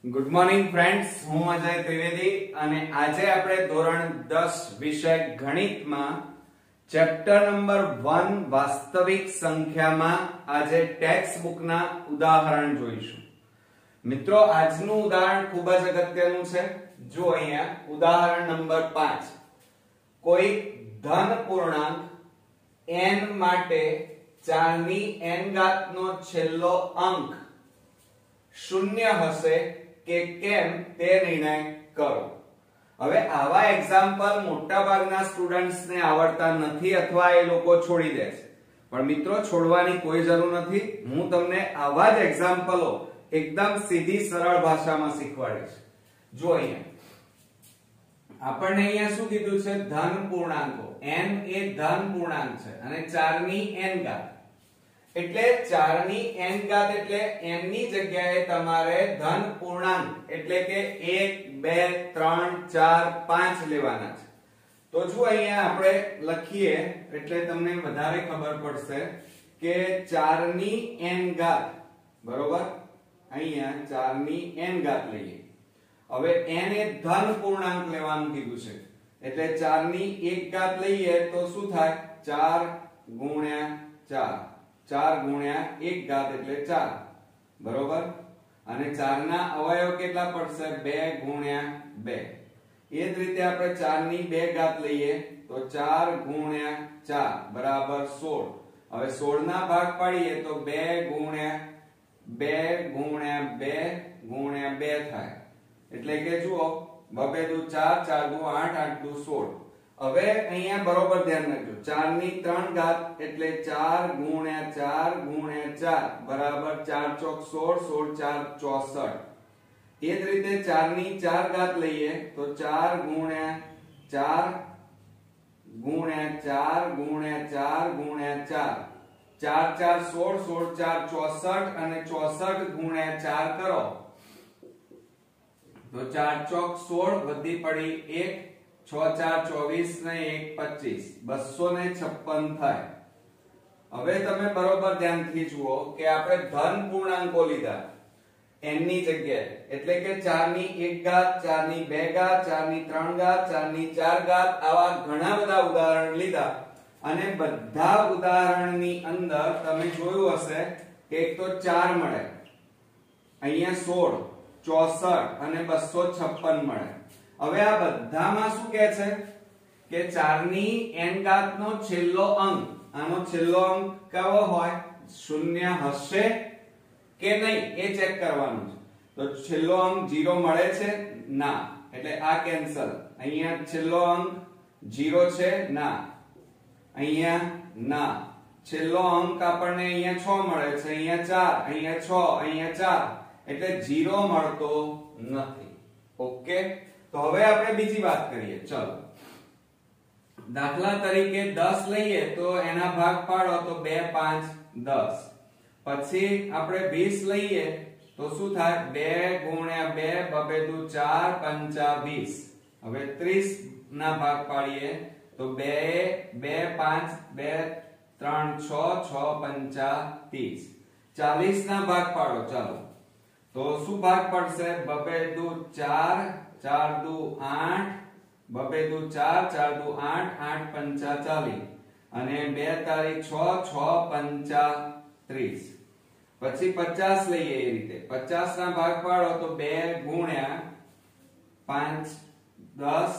Good morning friends, હું અજય ત્રિવેદી અને આજે આપણે ધોરણ 10 વિષય ગણિતમાં ચેપ્ટર નંબર 1 વાસ્તવિક સંખ્યામાં આજે ટેક્સ્ટ બુકના ઉદાહરણ જોઈશું. મિત્રો, આજનું ઉદાહરણ ખૂબ જ અગત્યનું છે. જો અહીંયા ઉદાહરણ નંબર 5, કોઈ ધન પૂર્ણાંક n માટે 4 ની n ઘાત નો છેલ્લો અંક શૂન્ય હશે કે કેમ તે નિર્ણય કરો. હવે આવા એક્ઝામ્પલ મોટા ભાગના સ્ટુડન્ટ્સ ને આવડતા નથી અથવા એ લોકો છોડી દે છે, પણ મિત્રો છોડવાની કોઈ જરૂર નથી. હું તમને આવા જ એક્ઝામ્પલો એકદમ સીધી સરળ ભાષામાં શીખવાડીશ. જો અહીંયા આપણને અહીંયા શું કીધું છે? ધન પૂર્ણાંકો. n એ ધન પૂર્ણાંક છે અને 4 ની n ઘાત એટલે 4 ની n ઘાત એટલે n ની જગ્યાએ તમારે ધન પૂર્ણાંક એટલે કે 1 2 3 4 5 લેવાના છે. તો જો અહીંયા આપણે લખીએ એટલે તમને વધારે ખબર પડશે કે 4 ની n ઘાત બરોબર. અહીંયા 4 ની n ઘાત લઈએ. હવે n એ ધન પૂર્ણાંક લેવાનું કીધું છે એટલે 4 ની 1 ઘાત લઈએ તો શું થાય? 4 ગુણ્યા 4, 4 ગુણ્યા 1 ઘાત એટલે 4 બરોબર. અને 4 ના અવયવ કેટલા પડશે? 2 ગુણ્યા 2. એ જ રીતે આપણે 4 ની 2 ઘાત લઈએ તો 4 ગુણ્યા 4 બરાબર 16. હવે 16 ના ભાગ પાડીએ તો 2 ગુણ્યા 2 ગુણ્યા 2 ગુણ્યા 2 થાય. એટલે કે જુઓ 2 દુ 4, 4 દુ 8, 8 દુ 16. હવે અહીંયા બરોબર ધ્યાન રાખજો. 4 ની 3 ઘાત એટલે 4 ગુણ્યા 4 ગુણ્યા 4 બરાબર 4 ચોક 16, 16 4 64. એ જ રીતે 4 ની 4 ઘાત લઈએ તો 4 ગુણ્યા 4 ગુણ્યા 4 ગુણ્યા 4 ગુણ્યા 4, 4 4 16, 16 4 64 અને 64 ગુણ્યા 4 કરો તો 4 ચોક 16 વધી પડી 1, 6 4 24 ને 1 25, 256 થાય. હવે તમે બરોબર ધ્યાનથી જુઓ કે આપણે ધન પૂર્ણાંકો લીધા n ની જગ્યાએ એટલે કે 4 ની 1 ઘાત, 4 ની 2 ઘાત, 4 ની 3 ઘાત, 4 ની 4 ઘાત, આવા ઘણા બધા ઉદાહરણ લીધા અને બધા ઉદાહરણની અંદર તમે જોયું હશે કે એક તો 4 મળે, અહીંયા 16, 64 અને 256 મળે. હવે આ બધામાં શું કહે છે કે 4 ની n ઘાત નો છેલ્લો અંક, આનો છેલ્લો અંક કેવો હોય? શૂન્ય હશે કે નહીં એ ચેક કરવાનું છે. તો છેલ્લો અંક 0 મળે છે? ના, એટલે આ કેન્સલ. અહીંયા છેલ્લો અંક 0 છે? ના, અહીંયા ના. છેલ્લો અંક આપણને અહીંયા 6 મળે છે, અહીંયા 4, અહીંયા 6, અહીંયા 4, એટલે 0 મળતો નથી. ઓકે, તો હવે આપણે બીજી વાત કરીએ. ચલો, દાખલા તરીકે 10 લઈએ તો એના ભાગ પાડો તો 2 5 10. પછી આપણે 20 લઈએ તો શું થાય? 2 ગુણ્યા 2 2 દુ 4 5 20. હવે 30 ના ભાગ પાડીએ તો 2 2 5 2 3 6 6 5 30. 40 ના ભાગ પાડો. ચાલો, તો શું ભાગ પડશે? 2 દુ 4 4 દુ 8, 2 દુ 4 4 દુ 8, 8 5 40 અને 2 તારીખ 6 6 5 30. પછી 50 લઈએ. એ રીતે 50 ના ભાગ પાડો તો 2 ગુણ્યા 5 10.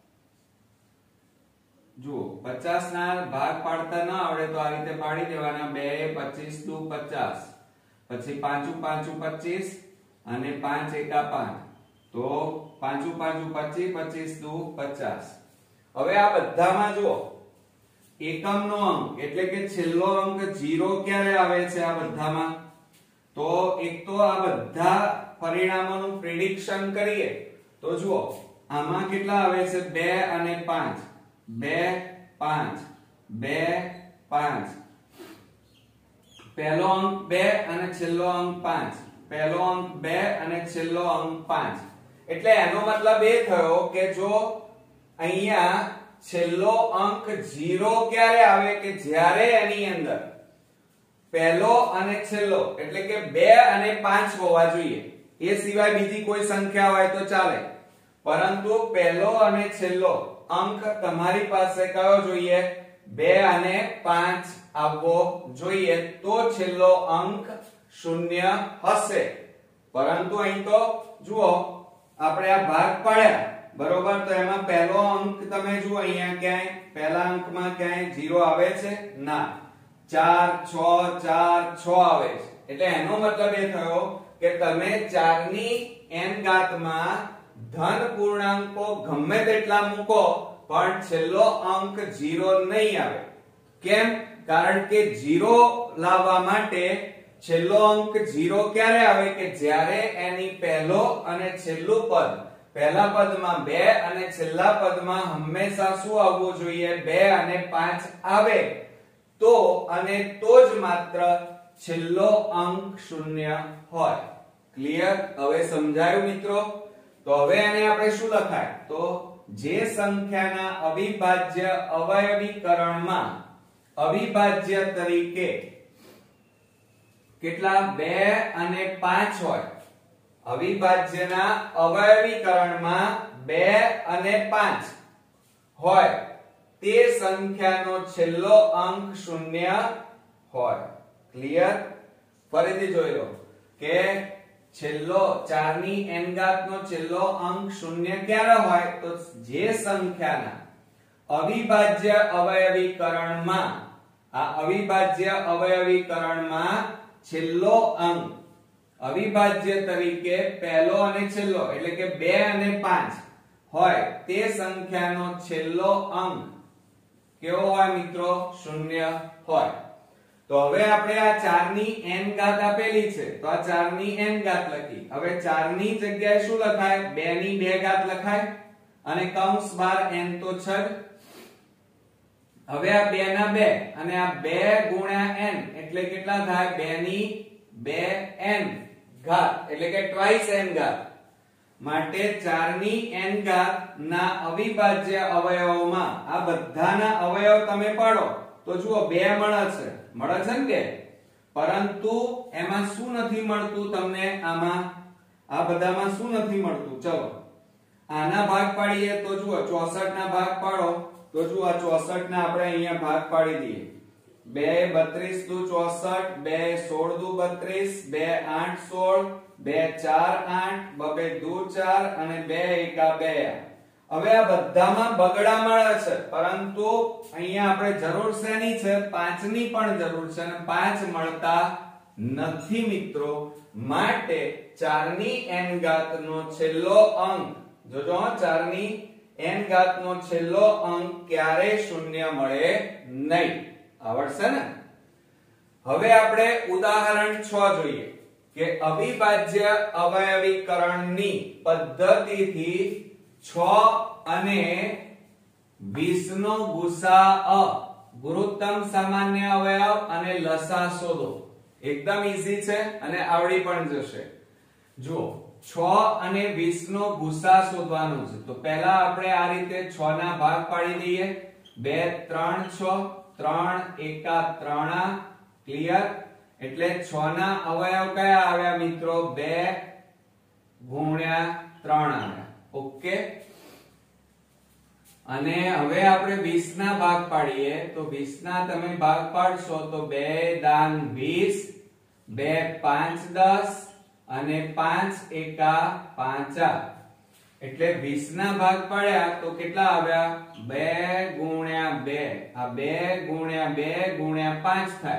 જુઓ, 50 ના ભાગ પાડતા ન આવડે તો આ રીતે પાડી દેવાના. 2 25 દુ 50, પછી 5 5 25 અને 5 1 5, તો 5 5 25, 25 દુ 50. હવે આ બધામાં જુઓ એકમનો અંક એટલે કે છેલ્લો અંક 0 ક્યારે આવે છે આ બધામાં? તો એક તો આ બધા પરિણામોનું પ્રિડિક્શન કરીએ તો જુઓ આમાં કેટલા આવે છે? 2 અને 5, 2 5 2 5. પહેલો અંક 2 અને છેલ્લો અંક 5, પહેલો અંક 2 અને છેલ્લો અંક 5. એટલે એનો મતલબ એ થયો કે જો અહીંયા છેલ્લો અંક 0 ક્યારે આવે? કે જ્યારે એની અંદર પહેલો અને છેલ્લો એટલે કે 2 અને 5 હોવા જોઈએ. એ સિવાય બીજી કોઈ સંખ્યા હોય તો ચાલે, પરંતુ પહેલો અને છેલ્લો અંક તમારી પાસે કયો જોઈએ? 2 અને 5 આવવો જોઈએ, તો છેલ્લો અંક શૂન્ય હશે. પરંતુ અહીં તો જુઓ આપણે આ ભાગ પાડ્યા બરોબર, તો એમાં પહેલો અંક તમે જુઓ અહીંયા ક્યાંય પહેલા અંકમાં ક્યાંય 0 આવે છે? ના. 4 6 4 6 આવે છે. એટલે એનો મતલબ એ થયો કે તમે 4 ની n ઘાતમાં ધન પૂર્ણાંકો ગમે તેટલા મૂકો પણ છેલ્લો અંક 0 નહીં આવે. કેમ? કારણ કે 0 લાવવા માટે છેલ્લો અંક 0 ક્યારે આવે? કે જ્યારે એની પહેલો અને છેલ્લું પદ, પહેલા પદમાં 2 અને છેલ્લા પદમાં હંમેશા શું આવવું જોઈએ? 2 અને 5 આવે તો અને તો જ માત્ર છેલ્લો અંક શૂન્ય હોય. ક્લિયર? હવે સમજાયું મિત્રો? તો હવે આને આપણે શું લખાય? તો જે સંખ્યાના અવિભાજ્ય અવયવીકરણમાં અવિભાજ્ય તરીકે કેટલા 2 અને 5 હોય, અવિભાજ્યના અવયવીકરણમાં 2 અને 5 હોય, તે સંખ્યાનો છેલ્લો અંક શૂન્ય હોય. ક્લિયર? ફરીથી જોઈ લો કે છેલ્લો 4 ની n ઘાત નો છેલ્લો અંક શૂન્ય ક્યારે હોય? તો જે સંખ્યાના અવિભાજ્ય અવયવીકરણમાં, આ અવિભાજ્ય અવયવીકરણમાં છેલ્લો અંક અવિભાજ્ય તરીકે પહેલો અને છેલ્લો એટલે કે 2 અને 5 હોય, તે સંખ્યાનો છેલ્લો અંક કેવો હોય મિત્રો? શૂન્ય હોય. તો હવે આપણે આ 4 ની n ઘાત આપેલી છે, તો આ 4 ની n ઘાત લખી. હવે 4 ની જગ્યાએ શું લખાય? 2 ની 2 ઘાત લખાય અને કૌંસ બહાર n તો છે જ. હવે આ 2 ના 2 અને આ 2 ગુણ્યા n એટલે કેટલા થાય? 2 ની 2n ઘાત એટલે કે ટ્વાઇસ n ઘાત. માટે 4 ની n ઘાત ના અવિભાજ્ય અવયવોમાં આ બધાના અવયવ તમે પાડો તો જુઓ 2 મળે છે ને કે? પરંતુ એમાં શું નથી મળતું તમને? આમાં આ બધામાં શું નથી મળતું? ચલો આના ભાગ પાડીએ તો જુઓ 64 ના ભાગ પાડો તો જુઓ 64 ના આપણે અહીંયા ભાગ પાડી દઈએ. 2 32 દુ 64, 2 16 દુ 32, 2 8 16, 2 4 8, 2 દુ 4 અને 2 એકા 2. હવે આ બધામાં બગડા મળે છે, પરંતુ અહીંયા આપણે જરૂર શેની છે? 5 ની પણ જરૂર છે અને 5 મળતા નથી મિત્રો. માટે 4 ની n ઘાત નો છેલ્લો અંક, જોજો 4 ની n ઘાત નો છેલ્લો અંક ક્યારે શૂન્ય મળે નહીં. આવડશે ને? હવે આપણે ઉદાહરણ 6 જોઈએ કે અવિભાજ્ય અવયવીકરણની પદ્ધતિથી 6 અને 20 નો ગુસાઅ, ગુરુત્તમ સામાન્ય અવયવ અને લસા શોધો. એકદમ ઈઝી છે અને આવડી પણ જશે. જુઓ 6 અને 20 નો ગુસા શોધવાનો છે. તો પહેલા આપણે આ રીતે 6 ના ભાગ પાડી દઈએ. 2 3 6, 3 એકા 3. ક્લિયર? એટલે 6 ના અવયવ કયા આવ્યા મિત્રો? 2 ગુણ્યા 3 આવ્યા. ઓકે. અને હવે આપણે 20 ના ભાગ પાડીએ તો 20 ના તમે ભાગ પાડશો તો 2 દાન 20, 2 5 10 અને 5 એકા 5. એટલે 20 ના ભાગ પાડ્યા તો કેટલા આવ્યા? 2 ગુણ્યા 2. આ 2 ગુણ્યા 2 ગુણ્યા 5 થાય.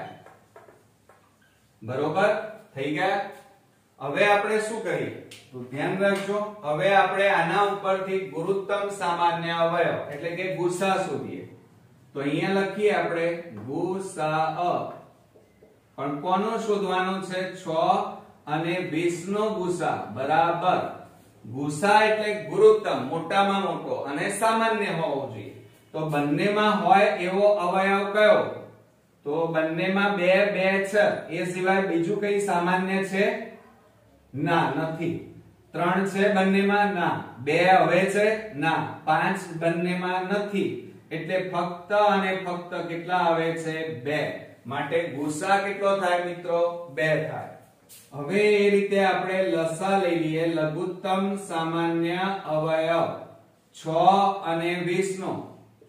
બરોબર થઈ ગયા? હવે આપણે શું કરીએ તો ધ્યાન રાખજો. હવે આપણે આના ઉપરથી ગુરુત્તમ સામાન્ય અવયવ એટલે કે ગુસા શોધીએ. તો અહીંયા લખીએ આપણે ગુસાઅ. પણ કોનો શોધવાનો છે? 6 અને 20 નો ગુસા બરાબર. ગુસા એટલે ગુરુત્તમ, મોટામાં મોટો અને સામાન્ય હોવો જોઈએ. તો બંનેમાં હોય એવો અવયવ કયો? તો બંનેમાં 2 2 છે. એ સિવાય બીજું કઈ સામાન્ય છે? ના, નથી. 3 છે બંનેમાં? ના. 2 હવે છે? ના. 5 બંનેમાં નથી. એટલે ફક્ત અને ફક્ત કેટલા આવે છે? 2. માટે ગુસા કેટલો થાય મિત્રો? 2 થાય. હવે એ રીતે આપણે લસા લઈ લઈએ લઘુત્તમ સામાન્ય અવયવ 6 અને 20 નો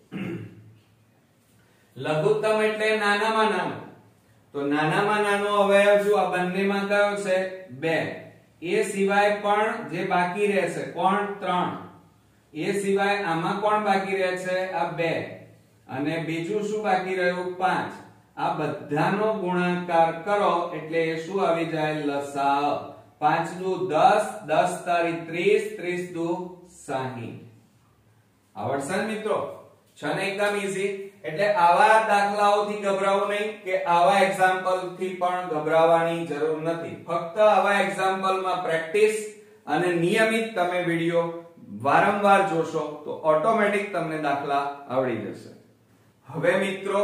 લઘુત્તમ એટલે નાનામાં નાનો તો નાનામાં નાનો અવયવ જો આ બંનેમાં કયો છે 2 એ સિવાય પણ જે બાકી રહેશે કોણ 3 એ સિવાય આમાં કોણ બાકી રહે છે આ 2 અને બીજું શું બાકી રહ્યું 5 આ બધાનો ગુણાકાર કરો એટલે એ શું આવી જાય લસા 5 દુ 10 10 તારી 30 30 દુ 60 આવડશે મિત્રો છે ને એકદમ ઈઝી એટલે આવા દાખલાઓથી ગભરાવું નહીં કે આવા એક્ઝામ્પલ થી પણ ગભરાવાની જરૂર નથી ફક્ત આવા એક્ઝામ્પલમાં પ્રેક્ટિસ અને નિયમિત તમે વિડિયો વારંવાર જોશો તો ઓટોમેટિક તમને દાખલા આવડી જશે હવે મિત્રો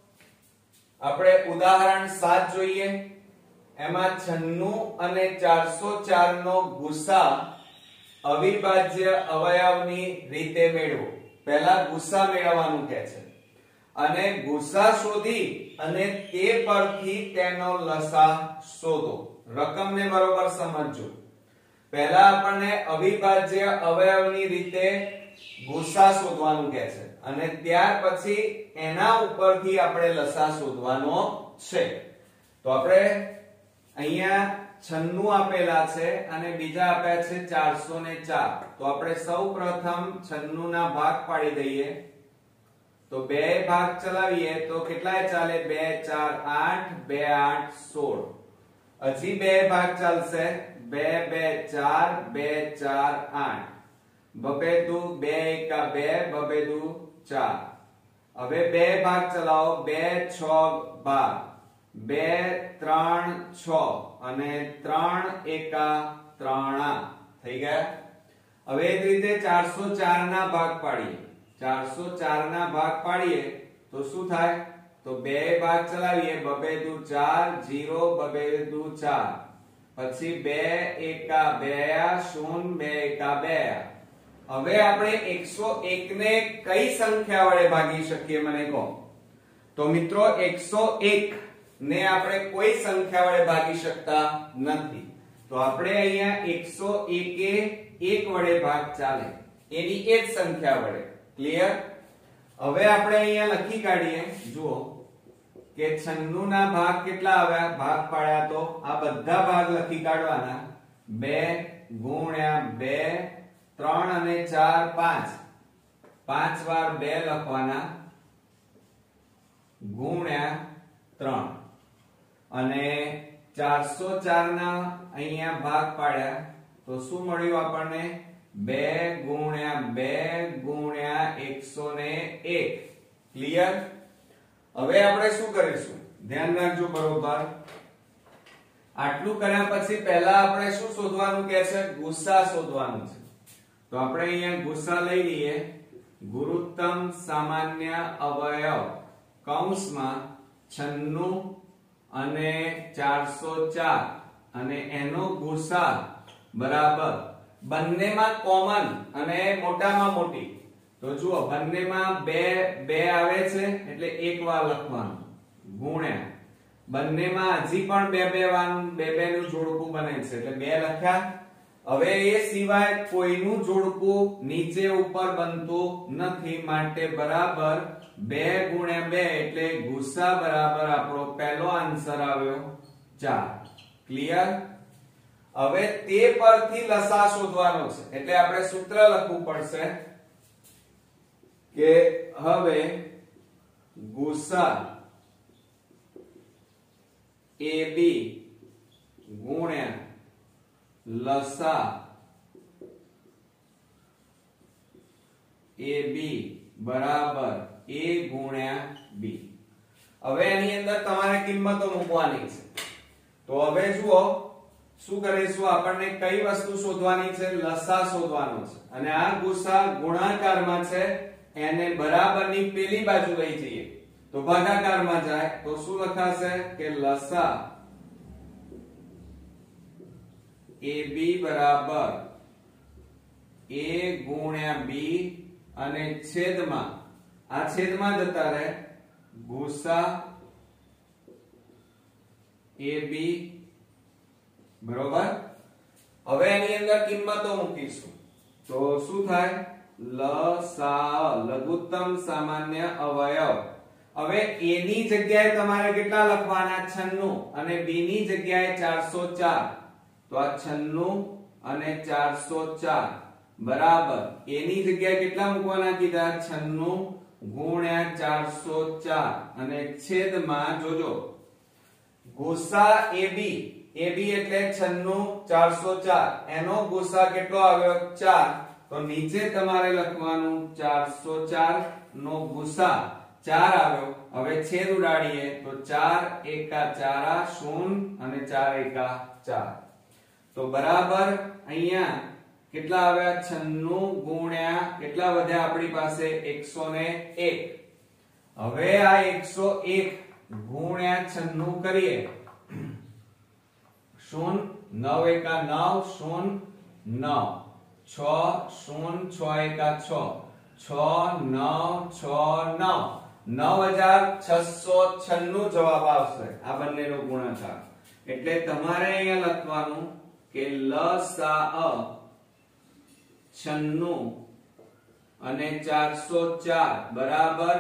આપણે ઉદાહરણ 7 જોઈએ એમાં 96 અને 404 નો ગુસા અવિભાજ્ય અવયવની રીતે મેળવો પહેલા ગુસા મેળવવાનું કહે છે અને ગુસા શોધી અને તે પરથી તેનો લસા શોધો રકમને બરોબર સમજજો પહેલા આપણને અવિભાજ્ય અવયવની રીતે ગુસા શોધવાનું કહે છે અને ત્યાર પછી એના ઉપરથી આપણે લસા શોધવાનો છે તો આપણે અહીંયા 96 આપેલા છે અને બીજા આપ્યા છે 404 તો આપણે સૌપ્રથમ 96 ના ભાગ પાડી દઈએ તો બે ભાગ ચલાવીએ તો કેટલાય ચાલે 2 4 8 2 8 16 હજી બે ભાગ ચાલશે 2 2 4 2 4 8 બબે દુ 2 એકા 2 બબે દુ 4 હવે બે ભાગ ચલાવો 2 6 12 2 3 6 અને 3 એકા 3 થઈ ગયા હવે એ જ રીતે 404 ના ભાગ પાડીએ 404 ના ભાગ પાડીએ તો શું થાય તો બે ભાગ ચલાવીએ બબે દુ 4 0 બબે દુ 4 પછી 2 એકા 2 0 2 એકા 2 હવે આપણે 101 ને કઈ સંખ્યા વડે ભાગી શકીએ મને કહો તો મિત્રો 101 ને આપણે કોઈ સંખ્યા વડે ભાગી શકતા નથી તો આપણે અહીંયા 101 એ 1 વડે ભાગ ચાલે એની એ જ સંખ્યા વડે ક્લિયર હવે આપણે અહીંયા લખી કાઢીએ જુઓ કે 96 ના ભાગ કેટલા આવ્યા ભાગ પાડ્યા તો આ બધા ભાગ લખી કાઢવાના 2 ગુણ્યા 2 3 અને 4 5 5 વાર 2 લખવાના ગુણ્યા 3 અને 404 ના અહીંયા ભાગ પાડ્યા તો શું મળ્યું આપણને 2 ગુણ્યા 2 ગુણ્યા 101 ક્લિયર હવે આપણે શું કરીશું ધ્યાન રાખજો બરોબર આટલું કર્યા પછી પહેલા આપણે શું શોધવાનું કહે છે ગુસા શોધવાનું છે તો આપણે અહીંયા ગુસા લઈ લઈએ ગુરુત્તમ સામાન્ય અવયવ કૌંસમાં 96 અને 404 અને એનો ગુસા બરાબર બંનેમાં કોમન અને મોટામાં મોટી તો જુઓ બંનેમાં 2 2 આવે છે એટલે એક વાર લખવાનું ગુણ્યા બંનેમાં હજી પણ 2 2 વાર 2 2 નું જોડકું બને છે એટલે 2 લખ્યા હવે એ સિવાય કોઈનું જોડકું નીચે ઉપર બનતું નથી માટે બરાબર 2 ગુણ્યા 2 એટલે ગુસા બરાબર આપણો પહેલો આન્સર આવ્યો 4 ક્લિયર હવે તે પરથી લસા શોધવાનો છે એટલે આપણે સૂત્ર લખવું પડશે કે હવે ગુસા AB ગુણ્યા લસા AB બરાબર A ગુણ્યા B હવે એની અંદર તમારે કિંમતો મૂકવાની છે તો હવે જુઓ શું કરીશું આપણને કઈ વસ્તુ શોધવાની છે લસા શોધવાનો છે અને આ ગુસા ગુણાકારમાં છે એને બરાબરની પેલી બાજુ લઈ જઈએ તો ભાગાકારમાં જાય તો શું લખાશે કે લસા AB બરાબર A ગુણ્યા B અને છેદમાં આ છેદમાં જતા રહે ગુસા AB બરોબર. હવે એની અંદર કિંમતો મૂકીશું તો શું થાય? લસા લઘુત્તમ સામાન્ય અવયવ. હવે a ની જગ્યાએ તમારે કેટલા લખવાના? 96 અને b ની જગ્યાએ 404. તો આ 96 અને 404 બરાબર a ની જગ્યાએ કેટલા મૂકવાના કીધા? 96 ગુણ્યા 404 અને છેદમાં જોજો ગુસા ab એટલે 96 404 એનો ગુસા કેટલો આવ્યો? 4. તો નીચે તમારે લખવાનું 404 નો ગુસા 4 આવ્યો. હવે છેદ ઉડાડીએ તો 4 એકા 4 0 અને 4 એકા 4. તો બરાબર અહીંયા કેટલા આવ્યા? 96 ગુણ્યા કેટલા વધ્યા આપણી પાસે? 101. હવે આ 101 ગુણ્યા 96 કરીએ 0 9 એકા 9 0 9 6 0 6 એકા 6 6 9 6 9 9696 જવાબ આવશે આ બંનેનો ગુણાકાર. એટલે તમારે અહીંયા લખવાનું કે લસા 96 અને 404 બરાબર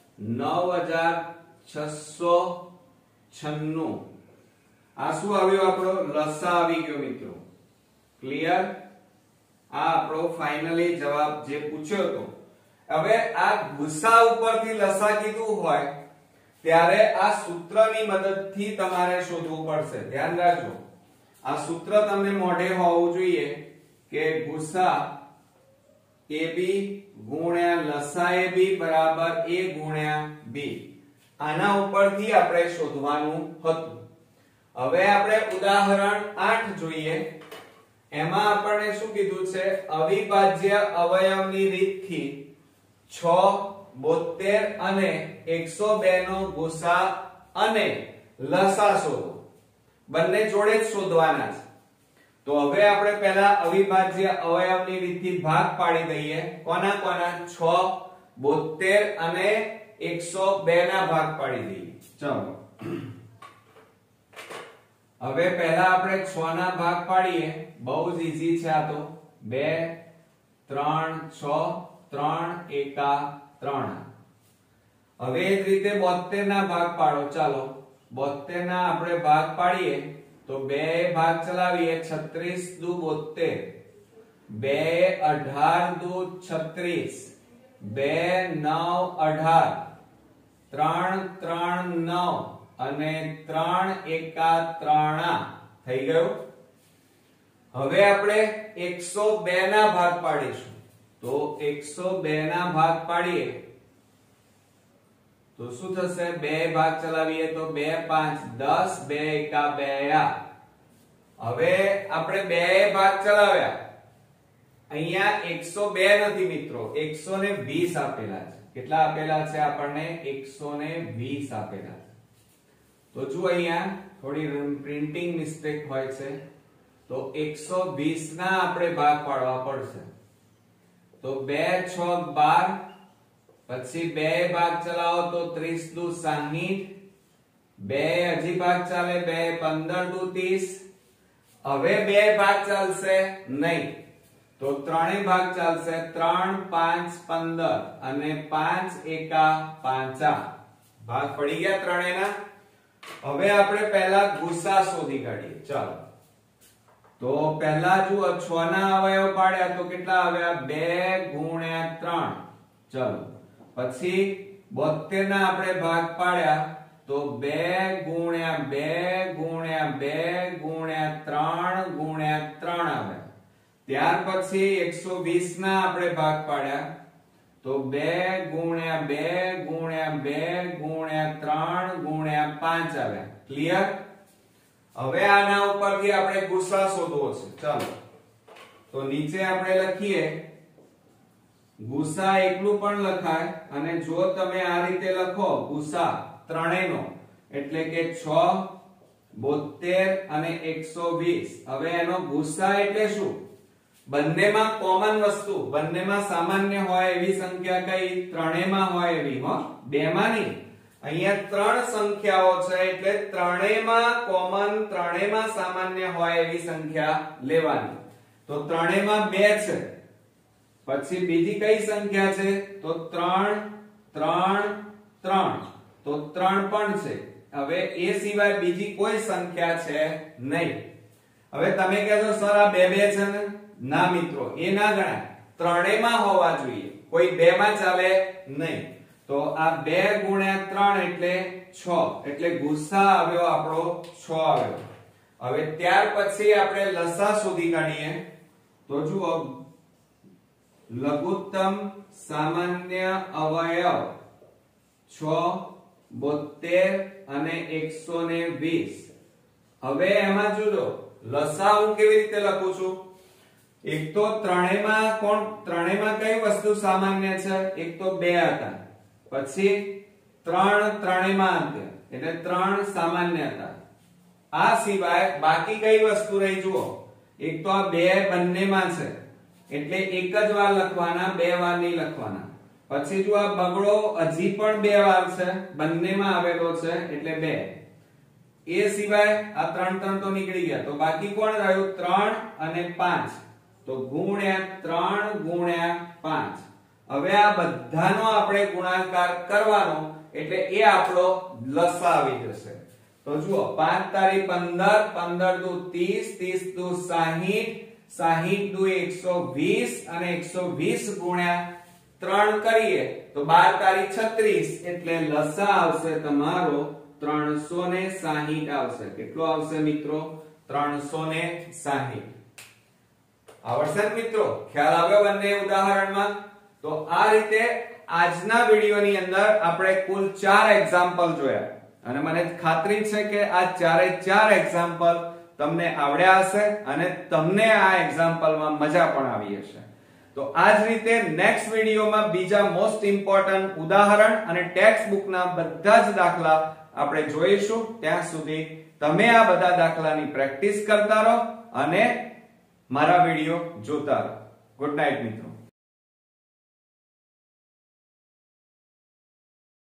9696. આ શું આવ્યો? આપણો લસા આવી ગયો મિત્રો. ક્લિયર? આ આપણો ફાઇનલી જવાબ જે પૂછ્યો હતો. હવે આ ગુસા ઉપરથી લસા કીધું હોય ત્યારે આ સૂત્રની મદદથી તમારે શોધવું પડશે. ધ્યાન રાખજો આ સૂત્ર તમને મોઢે હોવું જોઈએ કે ગુસા ab ગુણ્યા લસા ab બરાબર a ગુણ્યા b. આના ઉપરથી આપણે શોધવાનું હતું. હવે આપણે ઉદાહરણ 8 જોઈએ. એમાં આપણને શું કીધું છે? અવિભાજ્ય અવયવની રીતથી 6 72 અને 102 નો ગુસા અને લસા શોધો. બંને જોડે જ શોધવાના છે. તો હવે આપણે પહેલા અવિભાજ્ય અવયવની રીતથી ભાગ પાડી દઈએ. કોના કોના? 6 72 અને 102 ના ભાગ પાડી દઈએ. ચાલો હવે પહેલા આપણે 6 ના ભાગ પાડીએ. બહુ જ ઈઝી છે આ તો. 2 3 6 3 એકા 3. હવે એ જ રીતે 72 ના ભાગ પાડો. ચાલો 72 ના આપણે ભાગ પાડીએ તો 2 ભાગ ચલાવીએ. 36 દુ 72 2 18 દુ 36 2 9 18 3 3 9 અને 3 એકા 3 થઈ ગયું. હવે આપણે 102 ના ભાગ પાડીશું. તો 102 ના ભાગ પાડીએ તો શું થશે? 2 ભાગ ચલાવીએ તો 2 5 10 2 એકા 2. હવે આપણે 2 ભાગ ચલાવ્યા. અહીંયા 102 નથી મિત્રો, 120 આપેલા છે. કેટલા આપેલા છે આપણને? 120 આપેલા છે. તો જો અહીંયા થોડી પ્રિન્ટિંગ મિસ્ટેક હોય છે. તો 120 ના આપણે ભાગ પાડવા પડશે. તો 2 6 12 પછી 2 ભાગ ચલાવો તો 30 દુ 60 2 હજી ભાગ ચાલે 2 15 દુ 30. હવે 2 ભાગ ચાલશે નહીં તો 3 ભાગ ચાલશે. 3 5 15 અને 5 એકા 5 ભાગ પડી ગયા ત્રણેયના. હવે આપણે પહેલા ગુસા શોધી કાઢીએ. ચાલો તો પહેલા જો 6 ના અવયવ પાડ્યા તો કેટલા આવ્યા? 2 ગુણ્યા 3. ચાલો પછી 72 ના આપણે ભાગ પાડ્યા તો 2 ગુણ્યા 2 ગુણ્યા 2 ગુણ્યા 3 ગુણ્યા 3 આવે. ત્યાર પછી 120 ના આપણે ભાગ પાડ્યા તો 2 ગુણ્યા 2 ગુણ્યા 2 ગુણ્યા 3 ગુણ્યા 5 આવે. ક્લિયર? હવે આના ઉપરથી આપણે ગુસા શોધવો છે. ચાલો તો નીચે આપણે લખીએ. ગુસા એકલું પણ લખાય અને જો તમે આ રીતે લખો ગુસા ત્રણેયનો એટલે કે 6 72 અને 120. હવે એનો ગુસા એટલે શું? બંનેમાં કોમન વસ્તુ, બંનેમાં સામાન્ય હોય એવી સંખ્યા કઈ? ત્રણેયમાં હોય એવી. બેમાં નહીં. અહીંયા ત્રણ સંખ્યાઓ છે એટલે ત્રણેયમાં કોમન, ત્રણેયમાં સામાન્ય હોય એવી સંખ્યા લેવાની. તો ત્રણેયમાં 2 છે, પછી બીજી કઈ સંખ્યા છે તો 3 3 3, તો 3 પણ છે. હવે એ સિવાય બીજી કોઈ સંખ્યા છે નહીં. હવે તમે કહેશો સર આ 2 2 છે ને? ના મિત્રો, એ ના ગણાય, ત્રણેયમાં હોવા જોઈએ, કોઈ 2 માં ચાલે નહીં. તો આ 2 ગુણ્યા 3 એટલે 6, એટલે ગુસા આવ્યો આપણો 6 આવ્યો. હવે ત્યાર પછી આપણે લસા શોધી કાઢીએ. તો જુઓ, લઘુત્તમ સામાન્ય અવયવ 6, 72 અને 120. હવે એમાં જોજો લસા હું કેવી રીતે લખું છું. એક તો ત્રણેયમાં કઈ વસ્તુ સામાન્ય છે? એક તો 2 હતા, પછી 3 ત્રણેયમાં હતા એટલે 3 સામાન્ય હતા. આ સિવાય બાકી કઈ વસ્તુ રહી જુઓ. એક તો આ 2 બંનેમાં છે એટલે એક જ વાર લખવાના, 2 વાર નહીં લખવાના. પછી જો આ બગડો હજી પણ 2 વાર છે, બંનેમાં આવેલો છે એટલે 2. એ સિવાય આ 3 3 તો નીકળી ગયા, તો બાકી કોણ રહ્યું? 3 અને 5. તો ગુણ્યા 3 ગુણ્યા 5. હવે આ બધાનો આપણે ગુણાકાર કરવાનો એટલે એ આપણો લસા આવી જશે. તો જુઓ 5 તારી 15, 15 દુ 30, 30 દુ 60, 60 દુ 120 અને 120 ગુણ્યા 3 કરીએ તો 12 તારી 36, એટલે લસા આવશે તમારો 360 આવશે. કેટલો આવશે મિત્રો? 360. આવડશે મિત્રો? ખ્યાલ આવ્યો બંને ઉદાહરણમાં? તો આ રીતે આજના વિડિયોની અંદર આપણે કુલ 4 એક્ઝામ્પલ જોયા અને મને ખાતરી છે કે આ ચારે 4 એક્ઝામ્પલ તમને આવડ્યા હશે અને તમને આ એક્ઝામ્પલમાં મજા પણ આવી હશે. તો આ જ રીતે નેક્સ્ટ વિડિયોમાં બીજા મોસ્ટ ઇમ્પોર્ટન્ટ ઉદાહરણ અને ટેક્સ્ટ બુકના બધા જ દાખલા આપણે જોઈશું. ત્યાં સુધી તમે આ બધા દાખલાની પ્રેક્ટિસ કરતા રહો અને મારા વિડિયો જોતા રહો. ગુડ નાઇટ મિત્રો.